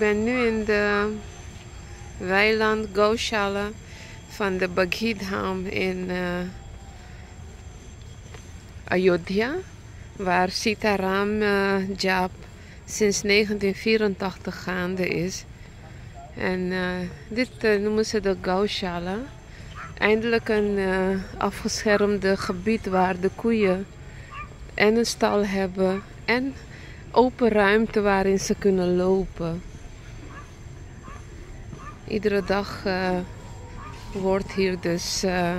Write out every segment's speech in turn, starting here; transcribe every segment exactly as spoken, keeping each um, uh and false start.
ben nu in de weiland Gaushala van de Bhagid Dham in uh, Ayodhya, waar Sitaram uh, Jap sinds negentien vierentachtig gaande is. En uh, dit uh, noemen ze de Gaushala. Eindelijk een uh, afgeschermde gebied waar de koeien en een stal hebben en open ruimte waarin ze kunnen lopen. Iedere dag uh, wordt hier dus uh,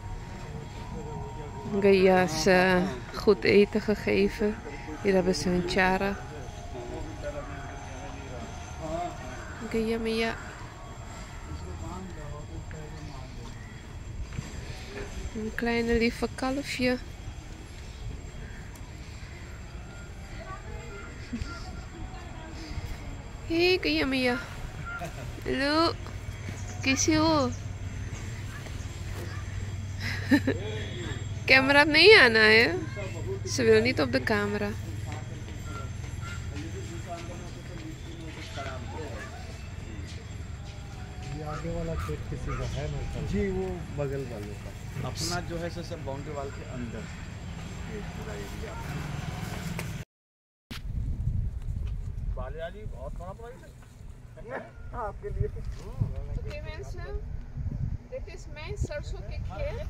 Gaia's uh, goed eten gegeven. Hier hebben ze hun chara. Gaia Mia. Een kleine lieve kalfje. Hey Gaia Mia. Hallo. कैसे हो? Camera नहीं आना है. Ze wil niet op de camera. आगे वाला खेत किसी का है ना? जी वो बगल वालों का. अपना जो है सब बाउंड्री वाल के अंदर ये पूरा एरिया. बालियाली बहुत बड़ा प्रोजेक्ट है आपके लिए. Oké mensen, dit is mijn sarso kikheer.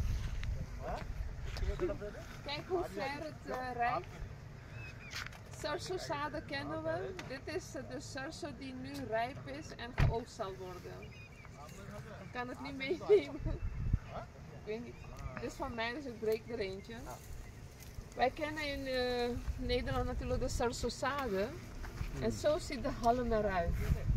Kijk hoe ver het uh, rijdt. Sarso zaden kennen we. Dit is uh, de sarso die nu rijp is en geoogst zal worden. Ik kan het niet meenemen. Ik weet niet. Dit is van mij, dus ik breek er eentje. Wij kennen in uh, Nederland natuurlijk de sarso zaden. En zo ziet de halm eruit.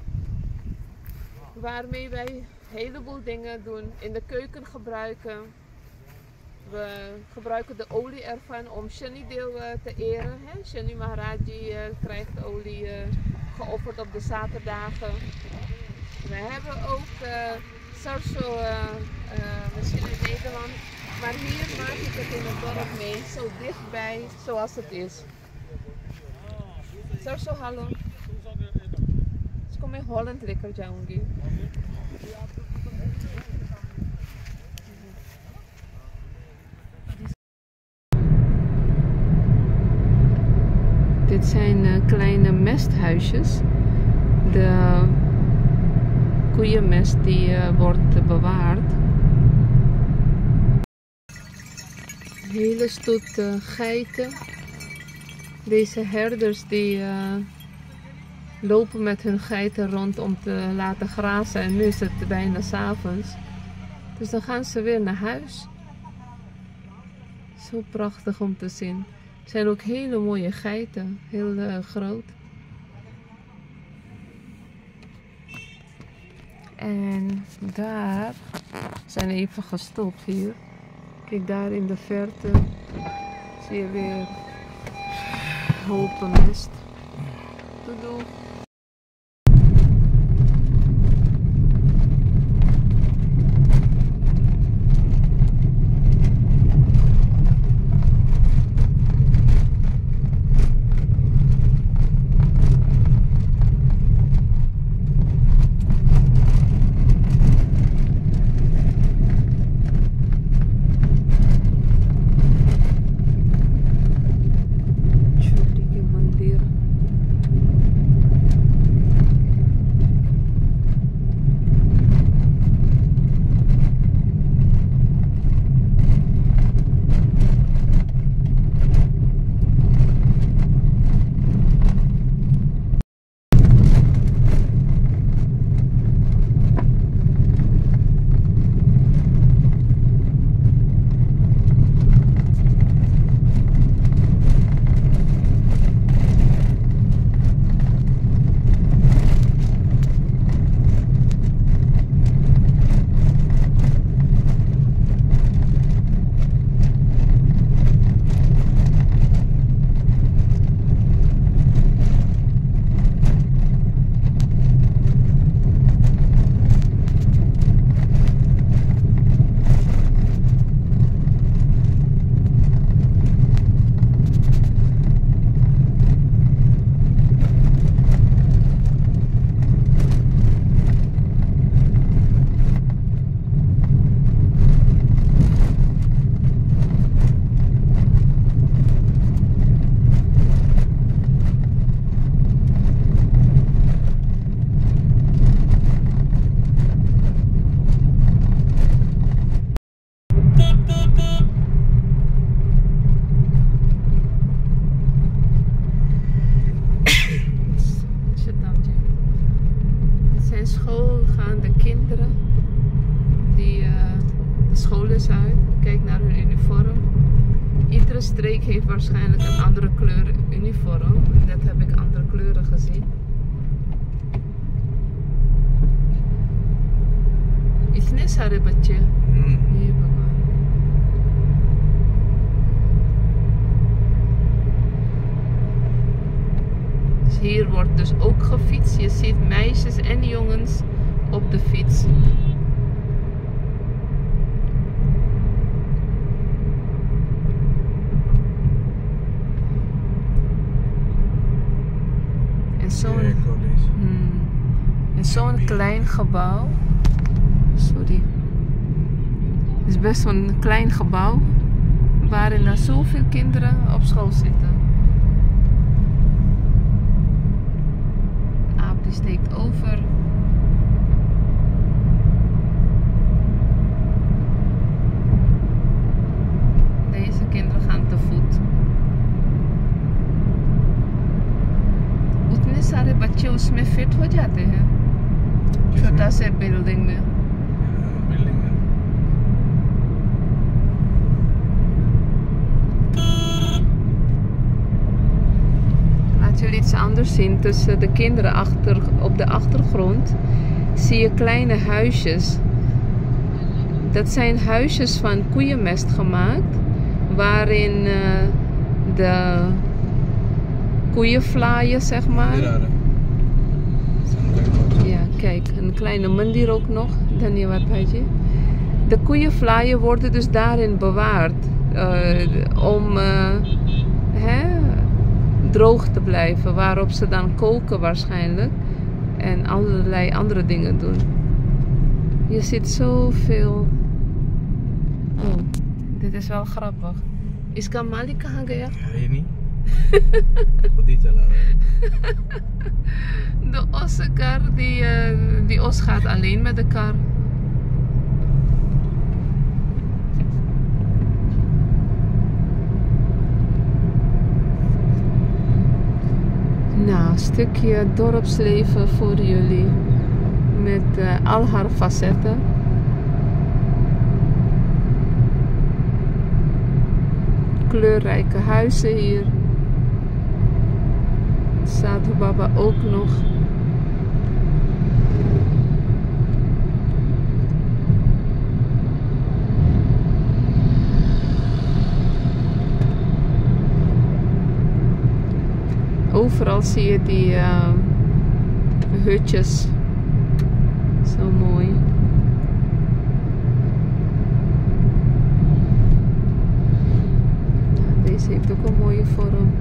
Waarmee wij een heleboel dingen doen. In de keuken gebruiken. We gebruiken de olie ervan om Shanideel uh, te eren. Hè? Shani Maharaji uh, krijgt olie uh, geofferd op de zaterdagen. We hebben ook uh, sarso, uh, uh, misschien in Nederland. Maar hier maak ik het in het dorp mee. Zo dichtbij zoals het is. Sarso hallo. इसको मैं हॉलैंड लेकर जाऊंगी. Dit zijn uh, kleine mesthuisjes. De koeienmest die uh, wordt bewaard. Een hele stoet uh, geiten. Deze herders die uh, lopen met hun geiten rond om te laten grazen en nu is het bijna 's avonds. Dus dan gaan ze weer naar huis. Zo prachtig om te zien. Het zijn ook hele mooie geiten, heel uh, groot. En daar zijn even gestopt hier. Kijk, daar in de verte zie je weer hopen mest. Doei doei. huis uit. Kijk naar hun uniform. Iedere streek heeft waarschijnlijk een andere kleur uniform. Net heb ik andere kleuren gezien. इतने सारे बच्चे ये भगवान dus hier wordt dus ook gefietst. Je ziet meisjes en jongens op de fiets. En zo'n hmm, en zo'n klein gebouw. Sorry. Het is best wel een klein gebouw waarin er zoveel kinderen op school zitten. Een aap die steekt over. Deze kinderen gaan te voet. उतने सारे बच्चे उसमें फिट हो जाते हैं छोटा से बिल्डिंग में laat jullie iets anders zien. Tussen de kinderen achter, op de achtergrond zie je kleine huisjes. Dat zijn huisjes van koeienmest gemaakt, waarin uh, de koeien vlaaien, zeg maar. Ja, kijk, een kleine mandir ook nog. Dhanyawad bhaiji. De koeien vlaaien worden dus daarin bewaard. Uh, om uh, hè, droog te blijven. Waarop ze dan koken waarschijnlijk. En allerlei andere dingen doen. Je ziet zoveel. Oh, dit is wel grappig. Iska malik kahan gaya? Ja, niet. खुद ही चला रहा है. De ossenkar, die, uh, die os gaat alleen met de kar. Nou, een stukje dorpsleven voor jullie. Met uh, al haar facetten. Kleurrijke huizen hier. Sadhu Baba ook nog. Overal zie je die uh, hutjes. Zo mooi. Ja, deze heeft ook een mooie vorm.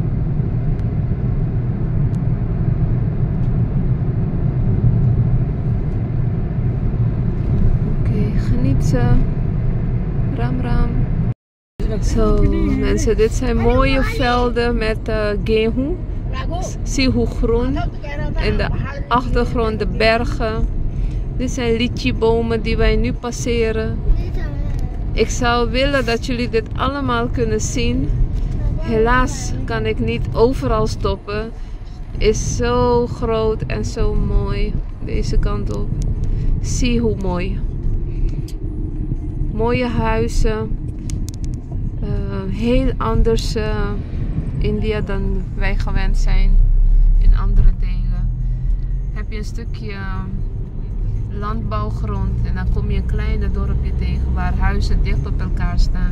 Geniet. Ram ram. Zo mensen, dit zijn mooie velden met uh, gehu. Zie hoe groen. In de achtergrond de bergen. Dit zijn lychee-bomen die wij nu passeren. Ik zou willen dat jullie dit allemaal kunnen zien. Helaas kan ik niet overal stoppen. Is zo groot en zo mooi. Deze kant op. Zie hoe mooi. Mooie huizen. Uh, heel anders uh, India dan wij gewend zijn in andere delen. Heb je een stukje landbouwgrond en dan kom je een kleine dorpje tegen waar huizen dicht op elkaar staan.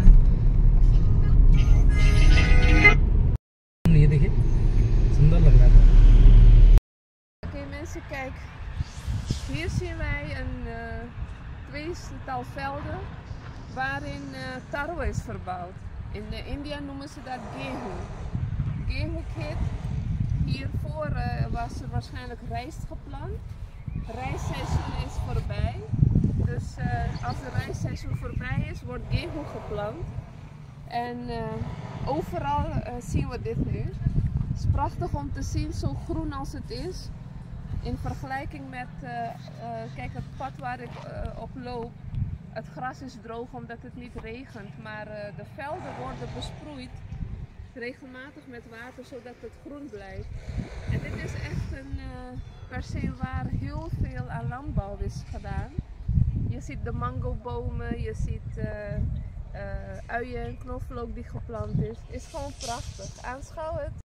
Oké mensen, kijk. Hier zien wij een uh, tweetal velden waarin uh, tarwe is verbouwd. In uh, India noemen ze dat gehu. Gehu kit. Hiervoor uh, was er waarschijnlijk rijst geplant. Rijstseizoen is voorbij. Dus uh, als het rijstseizoen voorbij is, wordt gehu geplant. En uh, overal uh, zien we dit nu. Het is prachtig om te zien, zo groen als het is. In vergelijking met, uh, uh, kijk, het pad waar ik uh, op loop. Het gras is droog omdat het niet regent, maar uh, de velden worden besproeid regelmatig met water zodat het groen blijft. En dit is echt een uh, perceel waar heel veel aan landbouw is gedaan. Je je ziet de mangobomen, je ziet uh, uh, uien en knoflook die geplant is. Het is gewoon prachtig. Aanschouw het.